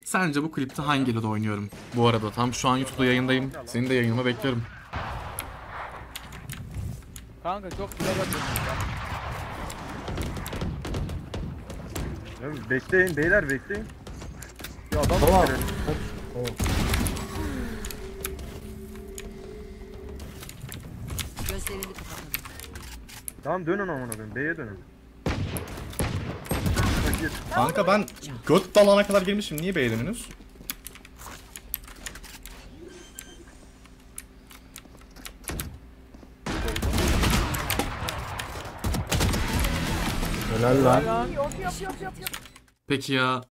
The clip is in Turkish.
Sence bu klipte hangi elo'da oynuyorum? Bu arada tam şu an YouTube'da yayındayım. Senin de yayınıma bekliyorum. Kanka çok güzel yapıyorsun ya. Ya bekleyin beyler bekleyin. Ya adam Tamam. var. Tamam. Gözlerini kapatalım. Tamam dönün amına koyayım. B'ye dönün. Kanka ben göt dalana kadar girmişim. Niye B'yedim henüz? Helal lan. Peki ya